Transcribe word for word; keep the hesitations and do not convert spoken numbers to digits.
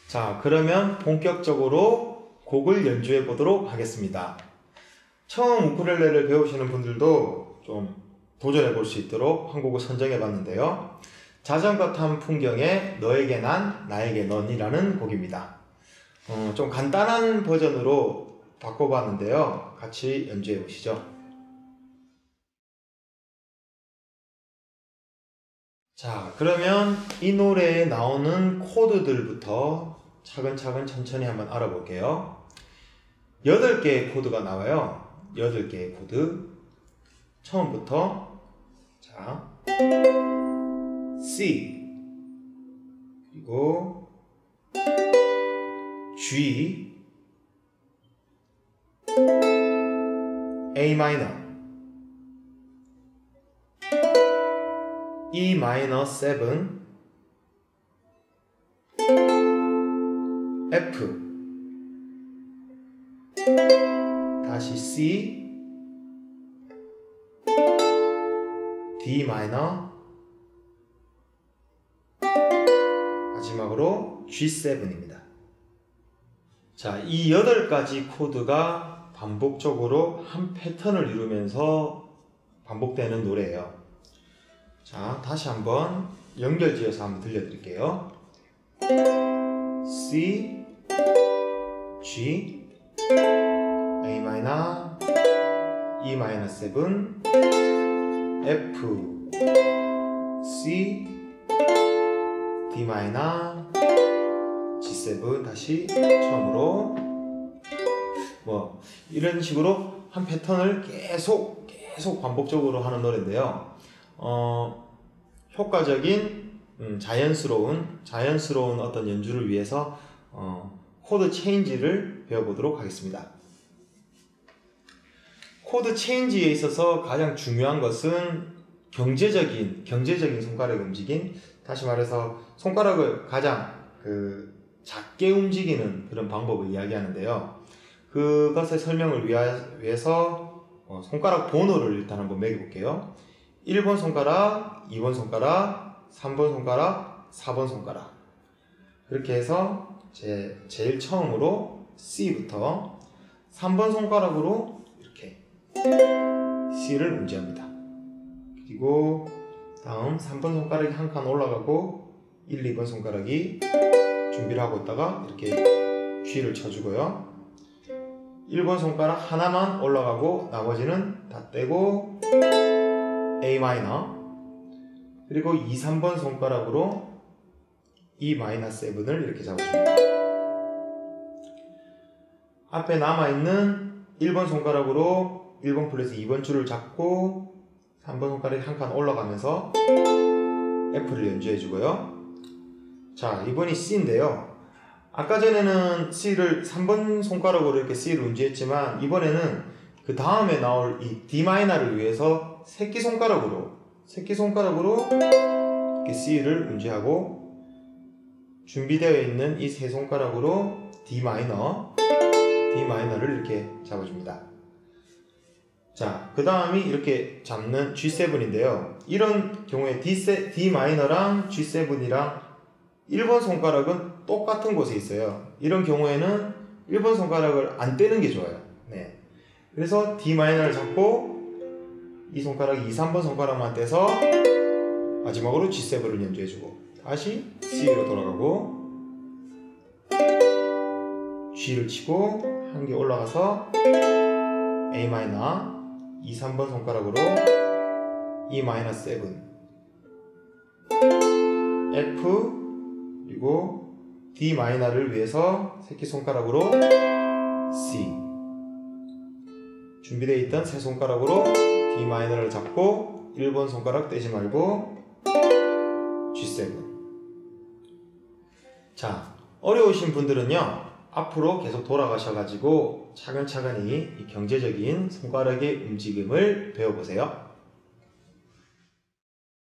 자, 그러면 본격적으로 곡을 연주해 보도록 하겠습니다. 처음 우쿨렐레를 배우시는 분들도 좀 도전해 볼 수 있도록 한 곡을 선정해 봤는데요. 자전거 탄 풍경에 너에게 난 나에게 넌이라는 곡입니다. 어, 좀 간단한 버전으로 바꿔봤는데요. 같이 연주해 보시죠. 자, 그러면 이 노래에 나오는 코드들부터 차근차근 천천히 한번 알아볼게요. 여덟 개의 코드가 나와요. 여덟 개의 코드. 처음부터 자 C, 그리고 G, A 마이너, E 마이너 칠, F, 다시 C, D 마이너, 마지막으로 지 칠입니다. 자, 이 여덟 가지 코드가 반복적으로 한 패턴을 이루면서 반복되는 노래예요. 자, 다시 한번 연결지어서 한번 들려드릴게요. C, G, A 마이너, E 마이너 칠, F, C, D 마이너, 지 칠, 다시 처음으로 뭐 이런 식으로 한 패턴을 계속 계속 반복적으로 하는 노래인데요. 어, 효과적인 음, 자연스러운 자연스러운 어떤 연주를 위해서 어, 코드 체인지를 배워보도록 하겠습니다. 코드 체인지에 있어서 가장 중요한 것은 경제적인 경제적인 손가락의 움직임, 다시 말해서 손가락을 가장 그 작게 움직이는 그런 방법을 이야기하는데요. 그것의 설명을 위해서 어, 손가락 번호를 일단 한번 매겨볼게요. 일 번 손가락, 이 번 손가락, 삼 번 손가락, 사 번 손가락. 그렇게 해서 제, 제일 처음으로 C부터 삼 번 손가락으로 이렇게 C를 운지합니다. 그리고 다음 삼 번 손가락이 한 칸 올라가고 일, 이 번 손가락이 준비를 하고 있다가 이렇게 G를 쳐주고요. 일 번 손가락 하나만 올라가고 나머지는 다 떼고 A 마이너, 그리고 이, 삼 번 손가락으로 E 마이너 칠을 이렇게 잡아줍니다. 앞에 남아있는 일 번 손가락으로 일 번 플러스 이 번 줄을 잡고 삼 번 손가락이 한 칸 올라가면서 F를 연주해주고요. 자, 이번이 C인데요. 아까 전에는 C를 삼 번 손가락으로 이렇게 C를 운지했지만 이번에는 그 다음에 나올 이 D 마이너를 위해서 새끼손가락으로 새끼손가락으로 이렇게 C를 운지하고 준비되어 있는 이 세 손가락으로 D 마이너 D 마이너를 이렇게 잡아줍니다. 자, 그 다음이 이렇게 잡는 지 칠인데요. 이런 경우에 D, D 마이너랑 지 칠이랑 일 번 손가락은 똑같은 곳에 있어요. 이런 경우에는 일 번 손가락을 안 떼는 게 좋아요. 네. 그래서 D 마이너를 잡고 이 손가락 이, 삼 번 손가락만 떼서 마지막으로 지 칠을 연주해주고 다시 C로 돌아가고 G를 치고 한 개 올라가서 A 마이너 이, 삼 번 손가락으로 E 마이너 칠, F, 그리고 D 마이너를 위해서 새끼손가락으로 C, 준비되어 있던 세 손가락으로 D 마이너를 잡고 일 번 손가락 떼지 말고 지 칠. 자, 어려우신 분들은요 앞으로 계속 돌아가셔가지고 차근차근히 이 경제적인 손가락의 움직임을 배워보세요.